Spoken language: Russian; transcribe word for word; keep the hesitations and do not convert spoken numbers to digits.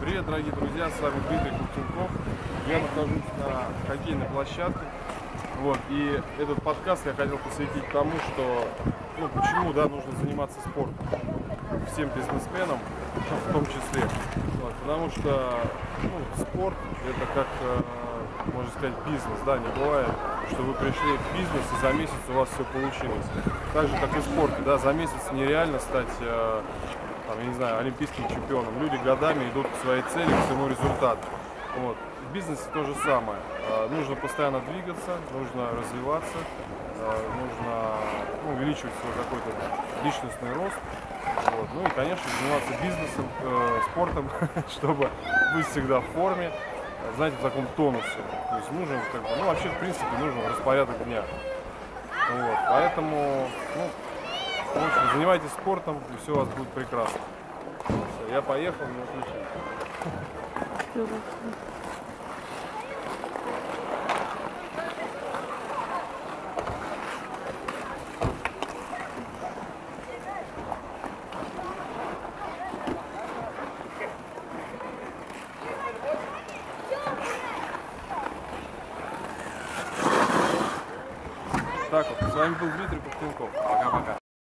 Привет, дорогие друзья, с вами Дмитрий Кухтенков. Я нахожусь на хоккейной площадке. Вот, и этот подкаст я хотел посвятить тому, что, ну, почему, да, нужно заниматься спортом. Всем бизнесменам, в том числе. Вот, потому что, ну, спорт это как, э, можно сказать, бизнес, да, не бывает, что вы пришли в бизнес и за месяц у вас все получилось. Так же, как и в спорте, да, за месяц нереально стать, э, там, я не знаю, олимпийским чемпионом. Люди годами идут к своей цели, к своему результату. Вот. В бизнесе то же самое. Э, нужно постоянно двигаться, нужно развиваться, э, нужно, ну, увеличивать свой какой-то личностный рост. Вот. Ну и, конечно, заниматься бизнесом, э, спортом, чтобы быть всегда в форме, знаете, в таком тонусе. То есть нужен, как бы, ну, вообще, в принципе, нужен распорядок дня. Вот. Поэтому, ну, в общем, занимайтесь спортом, и все у вас будет прекрасно. Все, я поехал, не отключай. Так вот, с вами был Дмитрий Кухтенков. Пока-пока.